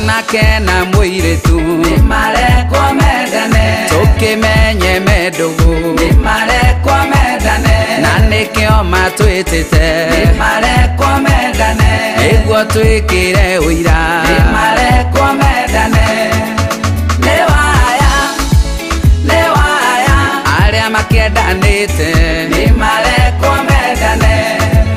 Mwanake na muiritu nimarekwo mendane tukimenye mendugu nimarekwo mendane na nikio matwitite nimarekwo mendane niguo twikire uira nimarekwo mendane newaya aria makiendanite nimarekwo mendane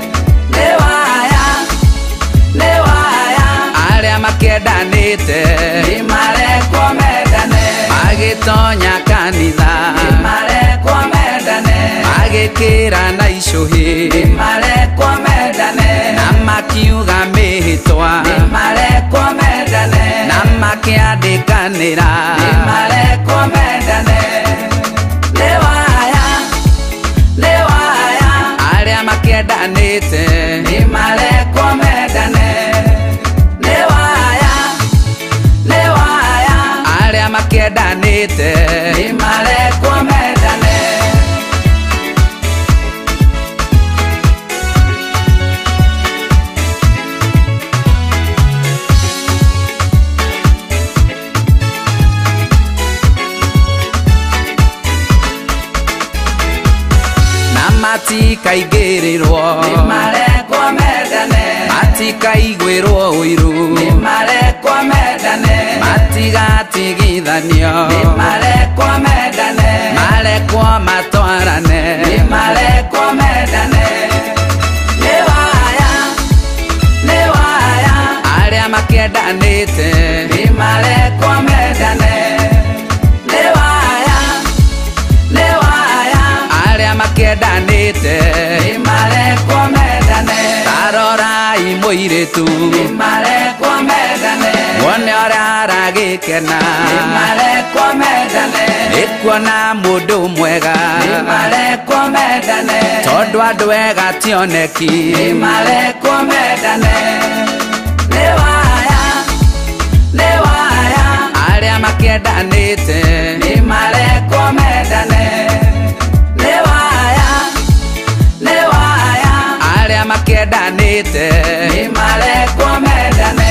newaya aria makiendanite nimarekwo mendane magitonya kanitha nimarekwo mendane magikira na icuhi nimarekwo mendane na makiuga mihitwa nimarekwo mendane na makiandikanira nimarekwo mendane newaya aria makiendanite nimarekwo mendane newaya aria makiendanite nimarekwo mendane matikaingĩrĩrwo nimarekwo mendane matikaiguĩrwo ũiru nimarekwo mendane matigatigithanio nimarekwo mendane marekwo matwarane nimarekwo mendane newaya aria makiendanĩte nimarekwo mendane newaya aria makiendanĩte nimarekwo mendane tarorai mũirĩtu nimarekwo mendane wone ũrĩa aragĩkena nimarekwo mendane nĩkuona mũndũ mwega nimarekwo mendane tondũ andũ ega tioneki nimarekwo mendane newaya aria makiendanĩte nimarekwo mendane newaya aria makiendanĩte nimarekwo mendane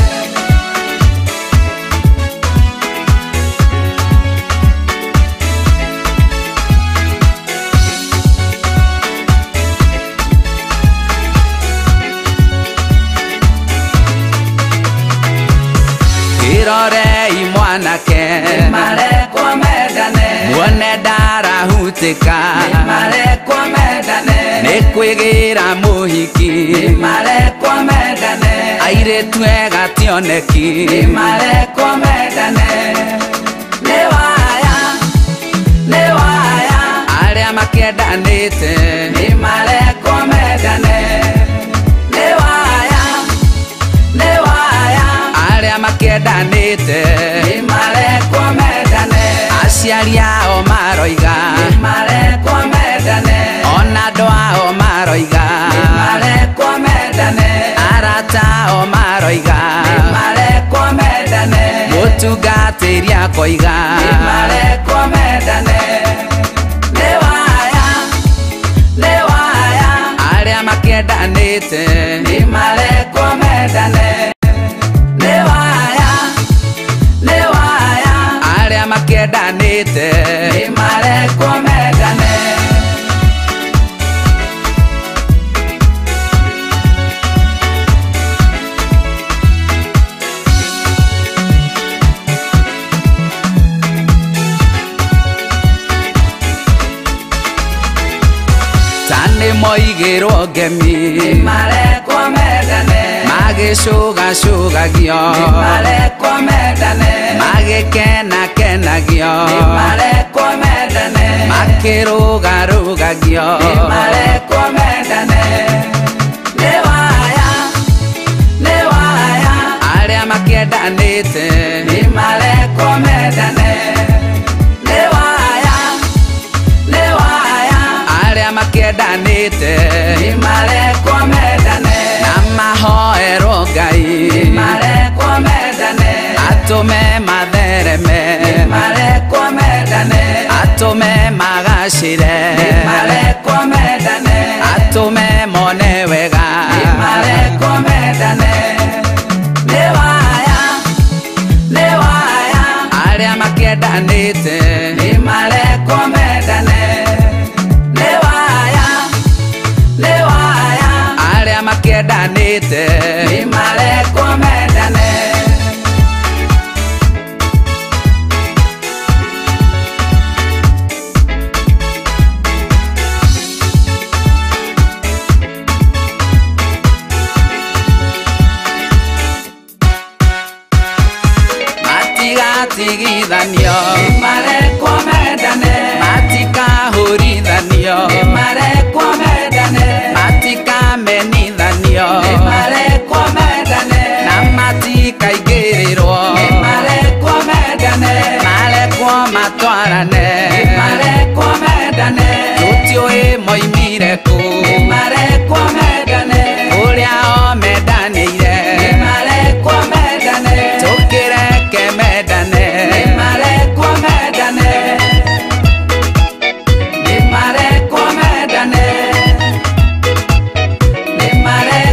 irorei mwanake nimarekwo mendane muone ndarahutĩka nimarekwo mendane nĩkwĩgĩra mũhiki nimarekwo mendane airĩtu ega tioneki nimarekwo mendane newaya aria makiendanĩte nimarekwo mendane newaya aria makiendanĩte nimarekwo mendane aciari ao maroiga nimarekwo mendane ona andũ ao maroiga nimarekwo mendane arata ao maroiga nimarekwo mendane mũtungatĩri akoiga nimarekwo mendane newaya aria makiendanĩte nimarekwo mendane newaya aria makiendanĩte nimarekwo mendane tani moigĩrwo ngemi nimarekwo mendane magĩcũgacũgagio nimarekwo mendane magĩkenakenagio nimarekwo mendane makĩrũgarũgagio nimarekwo mendane newaya aria makiendanĩte nimarekwo mendane newaya aria makiendanĩte nimarekwo mendane na mahoerwo Ngai nimarekwo mendane atũme mathereme nimarekwo mendane atũme magacĩre nimarekwo mendane atũme mone wega nimarekwo mendane matigithanio marekwo mendane matikahũrithanio marekwo mendane matikamenithanio marekwo mendane na matikaingĩrĩrwo marekwo mendane marekwo matwarane marekwo mendane tũtiũĩ moimire kũ marekwo mendane ũrĩa o mendanĩire marekwo mendane tũkĩreke mendane marekwo mendane marekwo mendane marekwo